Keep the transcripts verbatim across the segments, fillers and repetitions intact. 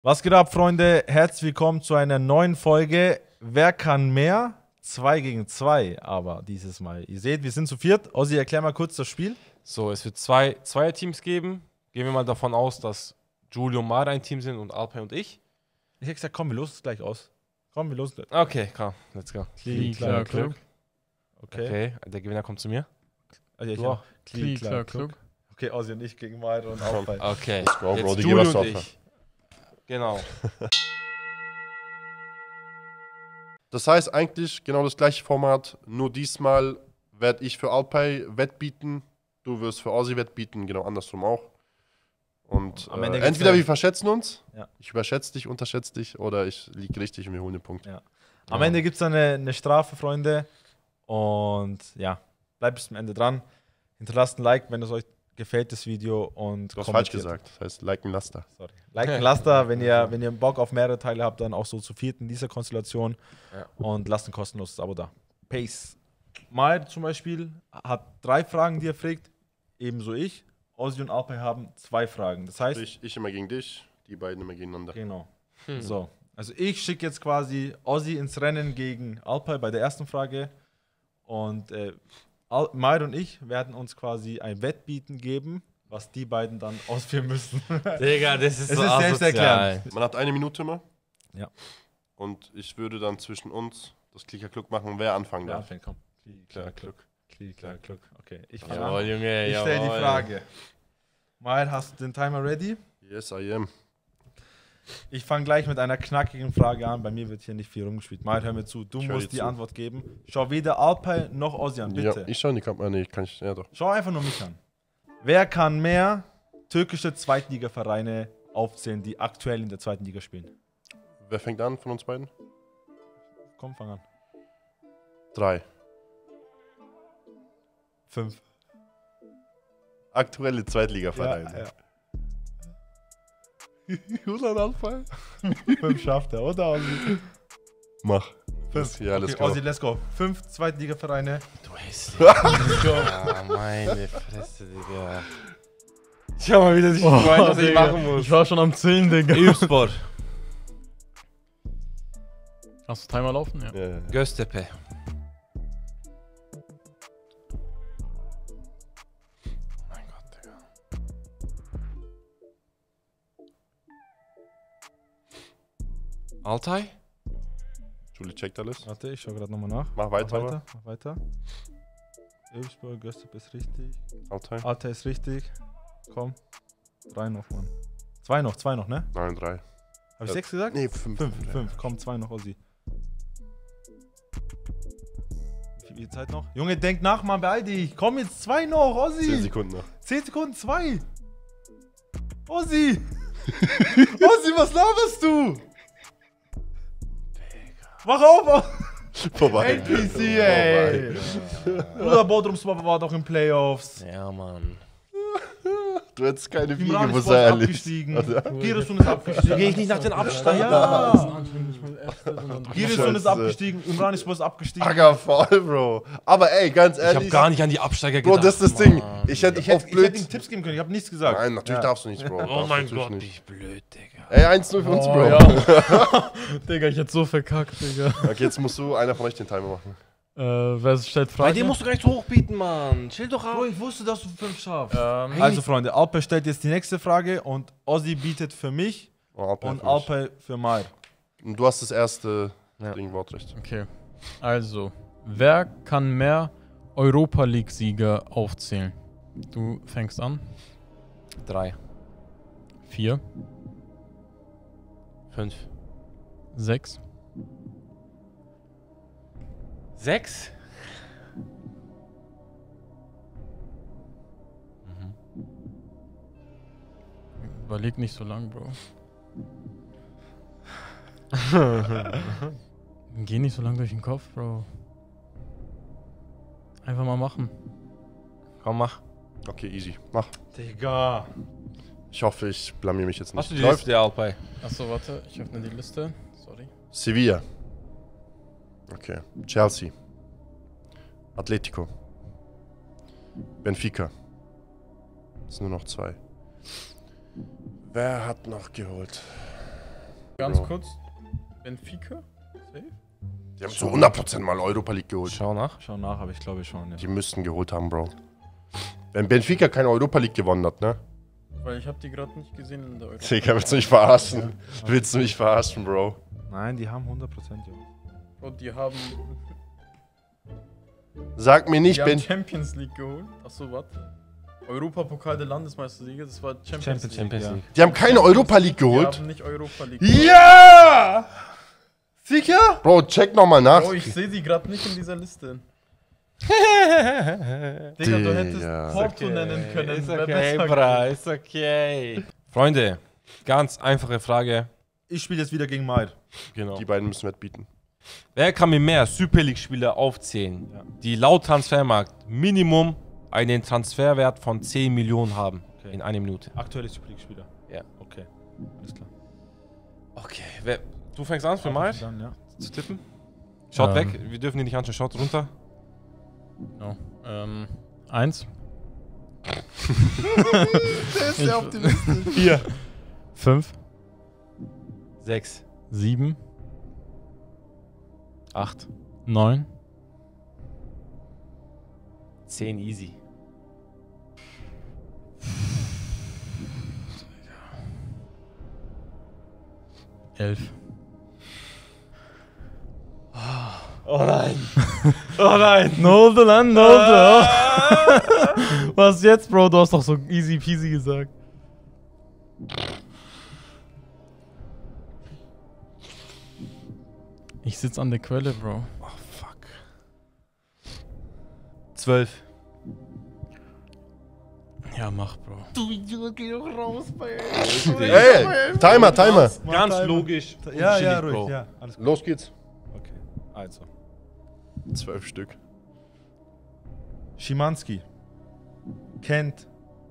Was geht ab, Freunde? Herzlich willkommen zu einer neuen Folge. Wer kann mehr? Zwei gegen zwei, aber dieses Mal. Ihr seht, wir sind zu viert. Ossi, erklär mal kurz das Spiel. So, es wird zwei Zweierteams geben. Gehen wir mal davon aus, dass Julio und Mara ein Team sind und Alpay und ich. Ich hätte gesagt, komm, wir losen es gleich aus. Komm, wir losen es. Okay, komm, let's go. Kli, klar, klug. Okay. Okay, der Gewinner kommt zu mir. Also ich Du auch. auch. Kli, klar, klug. Okay, Ossi und ich gegen Mara und Alpay. Okay, Let's go, Bro, jetzt die Julio geben und wir ich. Genau. Das heißt eigentlich genau das gleiche Format, nur diesmal werde ich für Alpay wettbieten, du wirst für Ossi wettbieten, genau andersrum auch. Und Am Ende äh, gibt's entweder ja- wir verschätzen uns, Ja. ich überschätze dich, unterschätze dich, oder ich liege richtig und wir holen den Punkt. Ja. Am Ende gibt es dann eine, eine Strafe, Freunde. Und ja, bleibt bis zum Ende dran. Hinterlasst ein Like, wenn es euch gefällt, das Video. Und Du hast falsch kommentiert. gesagt, das heißt liken Laster. Sorry. Like ein Laster, wenn ihr, wenn ihr Bock auf mehrere Teile habt, dann auch so zu viert in dieser Konstellation. Ja. Und lasst ein kostenloses Abo da. Pace. Mal zum Beispiel hat drei Fragen, die er fragt. Ebenso ich. Ossi und Alpay haben zwei Fragen. Das heißt, Ich, ich immer gegen dich, die beiden immer gegeneinander. genau. Hm. So. Also ich schicke jetzt quasi Ossi ins Rennen gegen Alpay bei der ersten Frage. Und äh, Al Mair und ich werden uns quasi ein Wettbieten geben, was die beiden dann ausführen müssen. Digga, das ist Es so ist selbsterklärend. asozial. Man hat eine Minute immer. Ja. Und ich würde dann zwischen uns das Klicker-Kluck machen, wer anfangen Ja, darf. anfängt, komm. Kli, klar, klug. Kli, klar, klug. Okay, ich fange Jawohl, an. Junge, Ich stelle die jawohl. Frage. Mair, hast du den Timer ready? Yes, I am. Ich fange gleich mit einer knackigen Frage an. Bei mir wird hier nicht viel rumgespielt. Mair, hör mir zu. Du Ich hör musst dir die zu. Antwort geben. Schau weder Alpay noch Ossi an, bitte. Ja, ich schaue in die Kamera. Nee, kann ich. Ja, doch. Schau einfach nur mich an. Wer kann mehr türkische Zweitligavereine aufzählen, die aktuell in der zweiten Liga spielen? Wer fängt an von uns beiden? Komm, fang an. Drei. Fünf. Aktuelle Zweitligavereine. Ja, Julian Alpay? Fünf schafft er, oder Ossi? Mach. Fünf. Ja, let's Okay, go. Ossi, let's go. Fünf Zweitligavereine. Du hässlich. Ja, meine Fresse, Digga. Ich hab mal wieder sich gefreut, was ich machen muss. Ich war schon am Zählen, Digga. Eyüpspor. Hast du Timer laufen? Ja. Ja, ja. Göztepe. Oh mein Gott, Digga. Altai? Julie checkt alles. Warte, ich schau gerade nochmal nach. Mach weiter, Mach weiter. Mach weiter. Elfsburg, Göztepe ist richtig. Altai. Alta ist richtig. Komm. Drei noch, Mann. Zwei noch, zwei noch, ne? Nein, drei. Hab ich Ja. sechs gesagt? Nee, fünf. Fünf, fünf. Komm, zwei noch, Ossi. Wie viel Zeit noch? Junge, denk nach, Mann, beeil dich. Komm, jetzt zwei noch, Ossi. Zehn Sekunden noch. Zehn Sekunden, zwei. Ossi. Ossi, was laberst du? Mach auf. Vorbei. N P C, ey. Bruder, Bodrumspor war doch in Playoffs. Ja, Mann. Du hättest keine Wiege, Imran wo ist sei ehrlich. abgestiegen. Giresun ist abgestiegen. Gehe ich nicht nach den Abstand? Ja. Ja. Giresun ist Scheiße. abgestiegen. Imran ist abgestiegen. Bagger voll, Bro. Aber ey, ganz Ich hab ehrlich. gar nicht an die Absteiger Bro, gedacht. das ist das Ding. Mann. Ich hätte Ich hätte, auf ich hätte blöd. ihm Tipps geben können, ich habe nichts gesagt. Nein, natürlich Ja. darfst du nicht, Bro. Oh Darfst mein natürlich Gott, nicht. wie blöd, Digga. Ey, eins null für uns, Oh, Bro. ja. Digga, ich hätte so verkackt, Digga. Okay, jetzt musst du einer von euch den Timer machen. Äh, wer stellt Bei Fragen? dem musst du gar nicht hochbieten, Mann. Chill doch ab. Bro, ich wusste, dass du fünf schaffst. ähm, Also Freunde, Alpay stellt jetzt die nächste Frage und Ozzy bietet für mich Oh, Alpay und für mich. Alpay für Mair. Und du hast das erste Ja. Ding Wortrecht. okay. Also, wer kann mehr Europa League-Sieger aufzählen? Du fängst an. Drei, Vier, fünf, sechs, sechs. Überleg nicht so lang, Bro. Geh nicht so lang durch den Kopf, Bro. Einfach mal machen. Komm, mach. Okay, easy. Mach. Digga. Ich hoffe, ich blamier mich jetzt nicht. Hast du die Läuft. Liste, Alpay? Achso, warte, ich öffne die Liste. Sorry. Sevilla. Okay. Chelsea. Atletico. Benfica. Es sind nur noch zwei. Wer hat noch geholt? Ganz Bro. kurz. Benfica? Safe? Die haben zu hundert Prozent mal Europa League geholt. Schau nach. Schau nach, aber ich glaube schon. Ja. Die müssten geholt haben, Bro. Wenn Benfica keine Europa League gewonnen hat, ne? Weil ich habe die gerade nicht gesehen in der Euro. Digga, willst du mich verarschen? Willst du mich verarschen, Bro? Nein, die haben hundert Prozent, Junge. Und die haben, Sag mir nicht, die haben Ben... Champions League geholt. Achso, warte. Europapokal der Landesmeistersieger, das war Champions, Champions League. Champions ja. League. Die haben keine Europa League Die geholt. haben nicht Europa League. Ja! Sicher? Bro, check nochmal nach. Oh, ich sehe die gerade nicht in dieser Liste. Digga, du hättest Digga. Porto nennen können. Ist wär okay, besser bra, gewesen. ist okay. Freunde, ganz einfache Frage. Ich spiele jetzt wieder gegen Mair. Genau. Die beiden müssen wettbieten. Wer kann mir mehr Super League-Spieler aufzählen, Ja. die laut Transfermarkt Minimum einen Transferwert von zehn Millionen haben Okay. in einer Minute? Aktuelle Super League-Spieler. Ja. Okay, alles klar. Okay, wer, du fängst an für mal Dann, ja. zu tippen? Schaut Ähm. weg, wir dürfen die nicht anschauen, schaut runter. No. Ähm, eins. Der ist der Optimist. Vier. Fünf. Sechs. Sieben. Acht. Neun. Zehn easy. Elf. Oh nein. Oh nein. No, the land, no, the. Was jetzt, Bro? Du hast doch so easy peasy gesagt. Ich sitz an der Quelle, Bro. Oh fuck. Zwölf. Ja, mach, Bro. Du Idiot, geh doch raus bei Ey, Timer, Timer. Ganz logisch. Ja, und ja, chillig, ruhig, Bro. ja. Alles gut. Los geht's. Okay, also. Zwölf Stück. Schimanski kennt.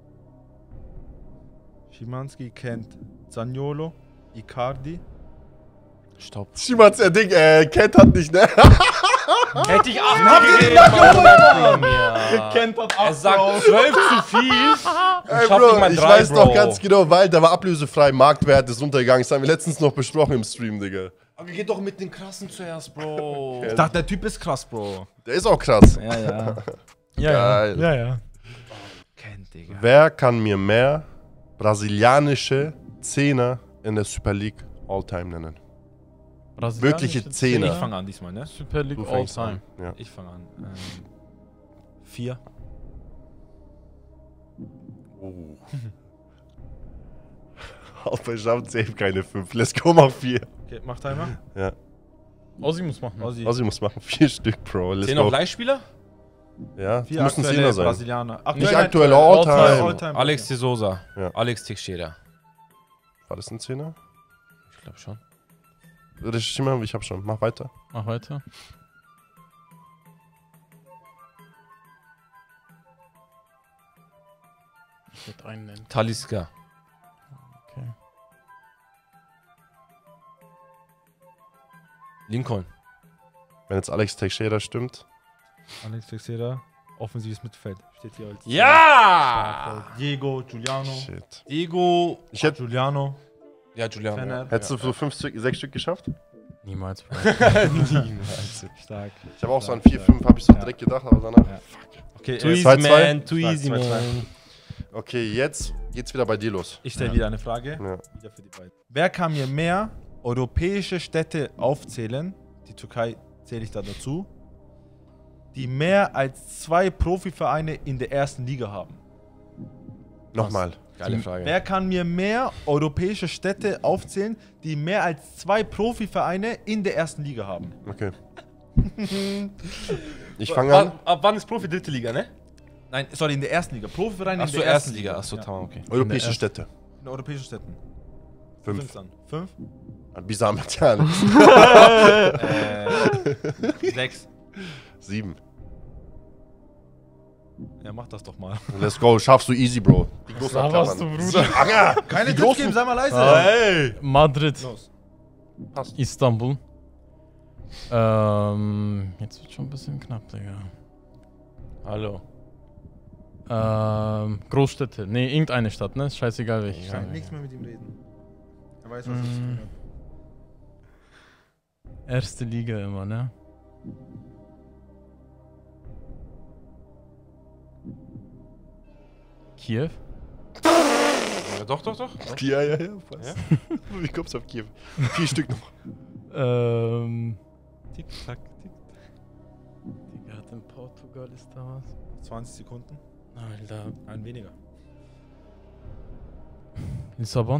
Schimanski kennt Zaniolo, Icardi. Stopp. Schimans, der Ding, äh, Kent hat nicht, ne? Hätte ich acht gegeben, Mann. Ja. Kennt hat Er sagt zwölf zu viel. Ey, schaff Bro, nicht mal ich drei, weiß Bro. noch ganz genau, weil der war ablösefrei, Marktwert ist runtergegangen. Das haben wir letztens noch besprochen im Stream, Digga. Aber geh doch mit den krassen zuerst, Bro. Ich dachte, der Typ ist krass, Bro. Der ist auch krass. Ja, ja. Ja, Geil. ja. Ja, ja. Kennt, Digga. Wer kann mir mehr brasilianische Zehner in der Super League All-Time nennen? Wirkliche Brasilianische Zehner. Ich fange an diesmal, ne? Super League Du All fängst Time. an. Ja. Ich fange an. Ähm, vier. Oh. Alpha schafft safe keine fünf. Let's go, mach vier. Okay, mach Timer. Ja. Ossi muss machen. Ossi. Also, ich muss machen vier Stück, Bro. Let's Zehn go. auf Leihspieler? Ja, Vier müssen aktuelle Zehner sein. Brasilianer. Nicht Aktuell- aktuelle All-Time. All-Time. All-Time. Alex de Souza. Ja. Alex Teixeira. War das ein Zehner? Ich glaube schon. Recherchiere mal, ich hab schon. Mach weiter. Mach weiter. Ich würde einen nennen. Talisca. Okay. Lincoln. Wenn jetzt Alex Teixeira stimmt. Alex Teixeira. Offensives Mittelfeld. Steht hier als. Ja! Diego, Giuliano. Shit. Diego. Ich hätte, Giuliano. Ja, Giuliano. Fener. hättest du so fünf Stück, sechs Stück geschafft? Niemals, Bro. Stark. Ich habe auch so an vier, fünf habe ich so Ja. direkt gedacht, aber danach. Ja. Okay, Too äh, easy, zwei, zwei. man. Too Zwei, easy, zwei, zwei. man. Okay, jetzt geht's wieder bei dir los. ich stelle Ja. wieder eine Frage. Ja. Wieder für die beiden. Wer kann mir mehr europäische Städte aufzählen? Die Türkei zähle ich da dazu. Die mehr als zwei Profivereine in der ersten Liga haben. Nochmal. Geile Frage. Wer kann mir mehr europäische Städte aufzählen, die mehr als zwei Profivereine in der ersten Liga haben? Okay. Ich fange an. Ab, ab wann ist Profi dritte Liga, ne? Nein, sorry, in der ersten Liga. Profivereine in Achso, der erste ersten Liga. Liga. Achso, Ja. tamam, okay. Europäische ersten- Städte. In den europäischen Städten. Fünf. Fünf dann. Fünf? Bisamatian. äh, sechs. Sieben. Ja, mach das doch mal. Let's go. Schaffst du easy, Bro. Die großen Da warst du, abklappern. Bruder. Anger. Keine Die Tipps großen- geben, sei mal leise. Hey. Madrid. Los. Passt. Istanbul. Ähm, jetzt wird schon ein bisschen knapp, Digga. Hallo. Ähm, Großstädte. Nee, irgendeine Stadt, ne? Ist scheißegal, welche Ja, Stadt. Nichts mehr mit ihm reden. Er weiß, was ich Mm. zu tun Erste Liga immer, ne? Kiew? Ja, doch, doch, doch. Ja, ja, ja. Was? Wie kommst du auf Kiew? Vier Stück noch. Ähm. Tick-Tack, tick. Digga, hat in Portugal ist da was? zwanzig Sekunden. Alter. Ein weniger. Lissabon?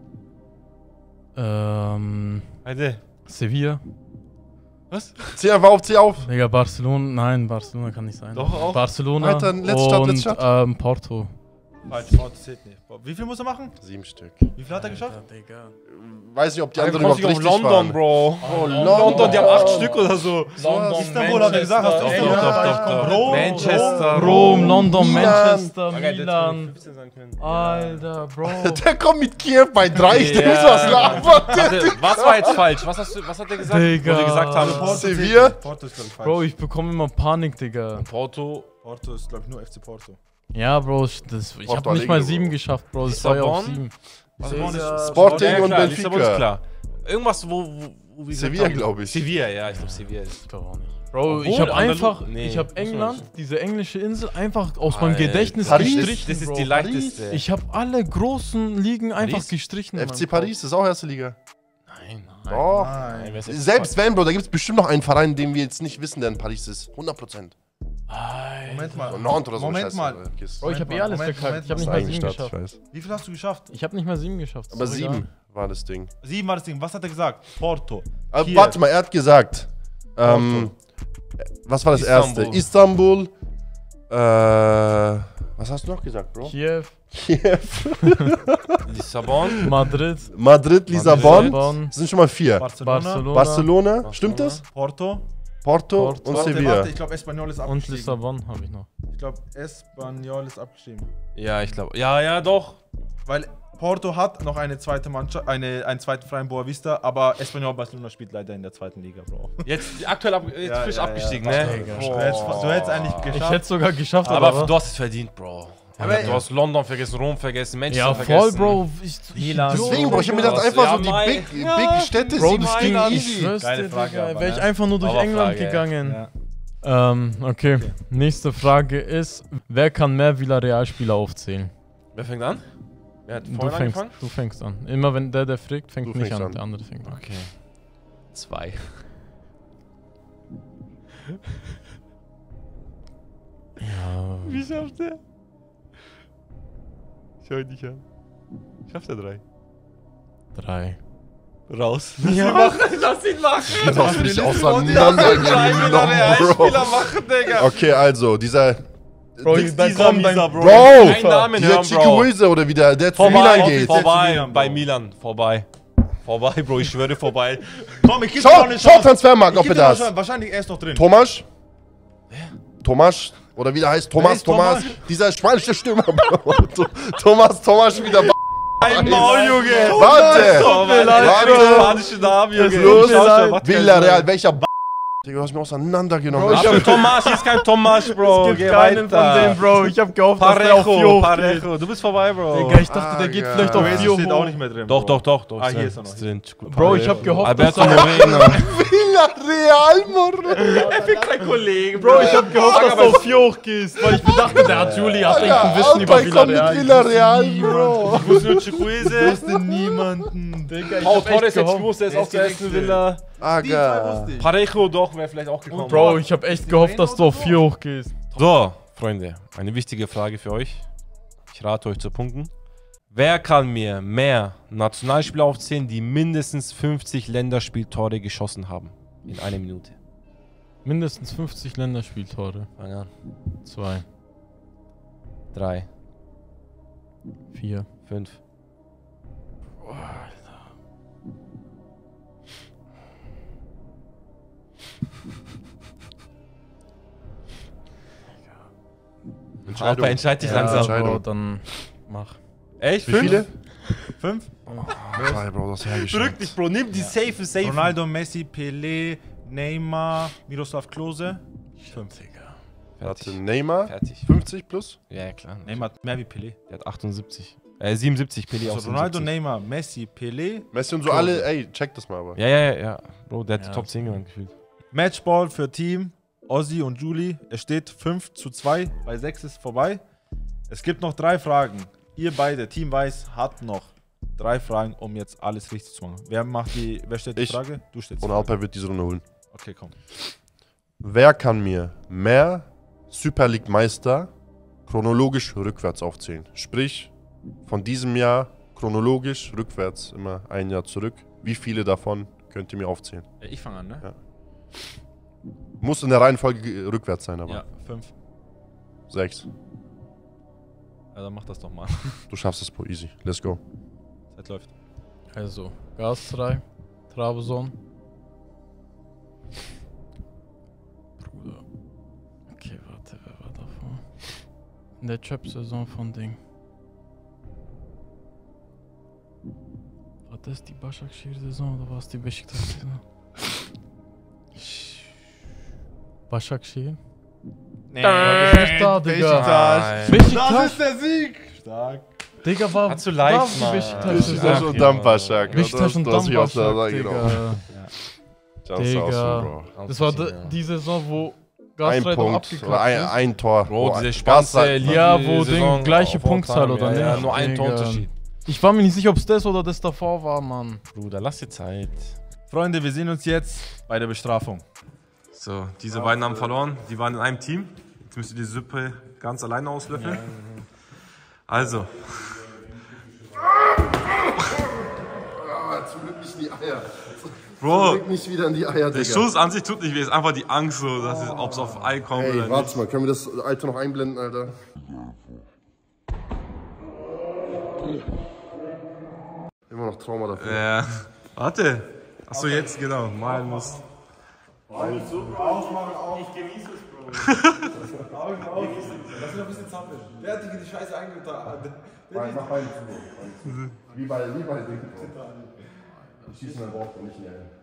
Ähm. Heide. Sevilla? Was? Zieh einfach auf, zieh auf. Digga, Barcelona. Nein, Barcelona kann nicht sein. Doch, auch. Barcelona. Alter, letzte Stadt, und, letzte Stadt. Ähm, Porto. Falsch, Porto zählt nicht. Wie viel muss er machen? Sieben Stück. Wie viel hat er geschafft? Alter, Digga. Weiß nicht, ob die Die anderen anderen überhaupt auf richtig London, waren. Bro. Oh, London, die haben acht Stück oder so. London, Istanbul hat er gesagt, hast du Manchester, Istanbul doch, gesagt? doch, doch. Rom, Manchester, Rom, London, Milan. Manchester, Okay, der Milan. hätte fünfzehn sein können. Alter, Bro. Der kommt mit Kiew bei drei. Ich denke, was labert der? Warte, was war jetzt falsch? Was, hast du, was hat der gesagt? Digga. Wo die gesagt haben, Porto zählt Sevilla? nicht. Porto ist, glaube ich, falsch. Bro, ich bekomme immer Panik, Digga. Porto, Porto ist, glaube ich, nur F C Porto. Ja, Bro, ich- das, ich Porto hab nicht mal Alegre, sieben Bro. geschafft, Bro. Das war ja auf Lissabon? sieben. Lissabon ist- Sporting Ja, und klar, Lissabon ist Benfica. klar. Irgendwas, wo, wo, wo wir gesagt Sevilla, haben- glaube ich. Sevilla, ja, ich glaube Sevilla ist. Ich glaube auch nicht. Bro, ich Obwohl, hab Andalu- einfach, nee, ich hab muss man England, nicht. diese englische Insel, einfach aus meinem Alter, Gedächtnis Paris? gestrichen, Das ist Bro. die leichteste. Ich hab alle großen Ligen einfach Paris? gestrichen. in F C meinem Paris ist auch erste Liga. Nein, Doch. Nein, wer ist jetzt- Selbst wenn, Bro, da gibt es bestimmt noch einen Verein, den wir jetzt nicht wissen, der in Paris ist. hundert Prozent. Kopf. Alter. Moment mal. Nantes oder so. Moment Scheiße, mal. oder Kiss. Bro, ich hab eh Moment, alles Moment, verkackt. Ich hab Moment, nicht Das mal ist sieben eigene Stadt, geschafft. ich weiß. Wie viel hast du geschafft? Ich hab nicht mal sieben geschafft. Aber Ist doch egal. sieben war das Ding. Sieben war das Ding. Was hat er gesagt? Porto. Aber Kiew. warte mal, er hat gesagt, ähm, was war das Istanbul. erste? Istanbul, äh, was hast du noch gesagt, Bro? Kiew, Kiew, Lissabon, Madrid, Madrid, Lissabon. Lissabon, Das sind schon mal vier. Barcelona. Barcelona, Barcelona, stimmt das? Porto. Porto, Porto. und Warte, Sevilla. warte, ich glaube, Espanyol ist und abgestiegen. Lissabon habe ich noch. Ich glaube, Espanyol ist abgestiegen. ja, ich glaube. Ja, ja, doch. Weil Porto hat noch eine zweite Mannschaft, eine, einen zweiten Verein Boa Vista, aber Espanyol Barcelona spielt leider in der zweiten Liga, Bro. Jetzt aktuell ab, jetzt Ja, frisch ja, abgestiegen, ja. ne? Digga, Du hättest, du hättest eigentlich Ich geschafft. hätte sogar geschafft, Aber aber, du hast es verdient, Bro. Aber- du hast London vergessen, Rom vergessen, Manchester ja, voll, vergessen. Bro. Ich, Milan. Idiot, Deswegen, Bro, ich hab mir gedacht, Ja, einfach so die Mai. Big, Ja. Big Städte, Bro, sieben das Stück ging easy. ich schwör's Geile dir, Frage, Digga. aber, Wäre ich ne? einfach nur durch Aber England Frage, gegangen. Ja. Ähm, okay. Nächste Frage ist, wer kann mehr Villarreal-Spieler aufzählen? Wer fängt an? Wer hat Du vorhin fängst, angefangen? du fängst an. Immer wenn der, der fragt, fängt Du nicht fängst an. an. Der andere fängt an. Okay. Zwei. Ja, Wie schafft er? Schau ihn nicht an. Schafft er drei? drei. Raus. Lass ihn machen, lass ihn machen. Das hast du dich auseinandergenommen, Bro. machen, Digga. Okay, also, dieser, Bro, Dix, da dieser kommt dein Mieser, Bro, Kein Namen dieser hören, Bro. Chikwueze oder wie der, der zu Vorbei, Milan geht. vorbei, Milan, Bro. bei Milan, vorbei. Vorbei, Bro, ich schwöre vorbei. Komm, ich geb dir noch Schau, eine schau Chance. Transfermarkt, Ich ob geb er dir noch eine das. Chance. Wahrscheinlich er ist noch drin. Thomas? Thomas? Oder wie der heißt? Thomas, ist Thomas. Thomas? Dieser spanische Stürmer, Bro. Tho- Thomas, Thomas wieder. Ein Maul, Junge. Warte! Warte. Spanische Namen, Junge. Los, Schau schon, was Villarreal, welcher B Digga, du hast mir auseinandergenommen. Bro, ich Ich Aber hab- Thomas, hier ist kein Thomas, Bro. Es gibt Geh keinen weiter. von denen, Bro. Ich hab gehofft, dass der auf vier Parejo, hochgeht. Parejo. Du bist vorbei, Bro. Digga, ich dachte, der geht Ah, vielleicht ja. auf Quiz vier steht auch hoch. nicht mehr drin. Doch, Bro. doch, doch, doch. Ah, hier ist er noch. drin. Bro, ich hab gehofft, Alberto dass er... Moreno. Villarreal, Morro. Kein Kollege, Bro, ich hab gehofft, dass du auf vier hochgehst, weil ich dachte, der hat Juli, hat irgendein Wissen über Alter, komm mit Villarreal. Villarreal, Bro. Ich wusste nur Chikwueze. wusste niemanden. Digga, ich Paul hab echt Torres hätte ich gehofft. gewusst, der ist Der auch ist zur ersten gewechselt. Villa. Aga. Parejo doch, wäre vielleicht auch gekommen. Bro, ich hab echt gehofft, dass du auf vier hochgehst. So, Freunde, eine wichtige Frage für euch. Ich rate euch zu punkten. Wer kann mir mehr Nationalspieler aufzählen, die mindestens fünfzig Länderspieltore geschossen haben? In einer Minute. Mindestens fünfzig Länderspieltore. Fang an. Zwei, Drei, vier. fünf. Entscheidung. Aber entscheid dich Ja, langsam. Entscheidung. Bro, dann mach. Echt? Wie viele? Fünf? Zwei, Bro, das hergeschenkt. Drück dich, Bro. Nimm die safe, safe. Ronaldo, Messi, Pelé, Neymar, Miroslav Klose. Fünf. Warte, Fertig. Neymar, Fertig. fünfzig plus? Ja, klar. Neymar hat mehr wie Pelé. Der hat achtundsiebzig. Äh, siebenundsiebzig, Pelé auch Also Ronaldo, siebenundsiebzig. Neymar, Messi, Pelé. Messi und so alle, ey, check das mal aber. Ja, ja, ja, ja. Bro, der hat Ja. die Top zehn genannt gefühlt. Matchball für Team Ozzy und Julie. Es steht fünf zu zwei. Bei sechs ist vorbei. Es gibt noch drei Fragen. Ihr beide, Team Weiß, hat noch drei Fragen, um jetzt alles richtig zu machen. Wer macht die, wer stellt die Ich. Frage? Du stellst die Und Frage. Alper wird diese Runde holen. Okay, komm. Wer kann mir mehr Super League Meister chronologisch rückwärts aufzählen? Sprich, von diesem Jahr chronologisch rückwärts, immer ein Jahr zurück. Wie viele davon könnt ihr mir aufzählen? Ich fange an, ne? Ja. Muss in der Reihenfolge rückwärts sein, aber. Ja, fünf. Sechs. Ja, dann mach das doch mal. Du schaffst es, Bro. Easy. Let's go. Zeit läuft. Also, Galatasaray, Trabzon. Bruder. Okay, warte, wer war davor? In der Trap-Saison von Ding. War das die Başakşehir-Saison oder war es die Beşiktaş-Saison? Başakşehir? Nee, nicht da, Digga. Nein. Beşiktaş? der Sieg! Stark. Digga, war Hat zu leicht, war die Mann. Beşiktaş-Saison. Beşiktaş und dann Başak. Beşiktaş und Du hast mich auf der Dambaschak, Seite Digga. genommen. Chance Digga. aus, Bro. Das war die, die Saison, wo Ein Galatasaray doch Punkt. abgekackt Oder ein, ist. ein Tor. Bro, Boah, diese ganz Spanze, lang. Ja, die wo Saison Ding, gleiche auf all Punktzahl time, oder ja, ja, nicht? nur ein Digga. Torunterschied. Ich war mir nicht sicher, ob es das oder das davor war, Mann. Bruder, lass dir Zeit. Freunde, wir sehen uns jetzt bei der Bestrafung. So, diese beiden haben verloren. Die waren in einem Team. Jetzt müsst ihr die Suppe ganz alleine auslöffeln. Also, Zum Glück nicht in die Eier. Bro, Nicht wieder in die Eier, der Schuss an sich tut nicht weh. Es ist einfach die Angst, so, dass es, ob es auf Ei kommt oder Ey, nicht. warte mal, können wir das alte noch einblenden, Alter? Immer noch Trauma dafür. Ja. Warte. Achso, jetzt genau. Malen muss. Lass mich noch ein bisschen zappeln. Wer hat die Scheiße eingetan? Mach Beine zu. Wie bei, wie bei Ding. Ich schieße meinen Bauch und nicht in die Eier.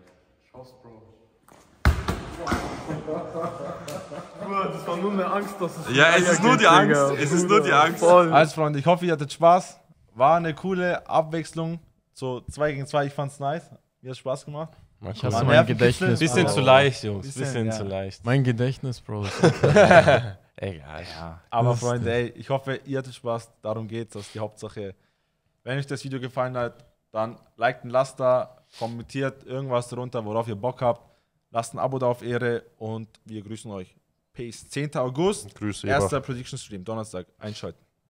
Das war nur eine Angst, dass es. Ja, es ist nur die Angst. Es ist nur die Angst. Also Freunde, ich hoffe, ihr hattet Spaß. War eine coole Abwechslung. So zwei gegen zwei, ich fand's nice. Mir hat Spaß gemacht. Ich hasse Mann, mein Nervenkitzel. Gedächtnis. Bisschen Bro. zu leicht, Jungs. Bisschen, Bisschen ja. zu leicht. Mein Gedächtnis, Bro. Egal. Ja, aber Freunde, ey, ich hoffe, ihr hattet Spaß. Darum geht's. Das ist die Hauptsache. Wenn euch das Video gefallen hat, dann liked ein Lasst da, kommentiert irgendwas drunter, worauf ihr Bock habt. Lasst ein Abo da auf Ehre und wir grüßen euch. Peace. zehnter August, Grüße, erster Prediction Stream, Donnerstag. Einschalten.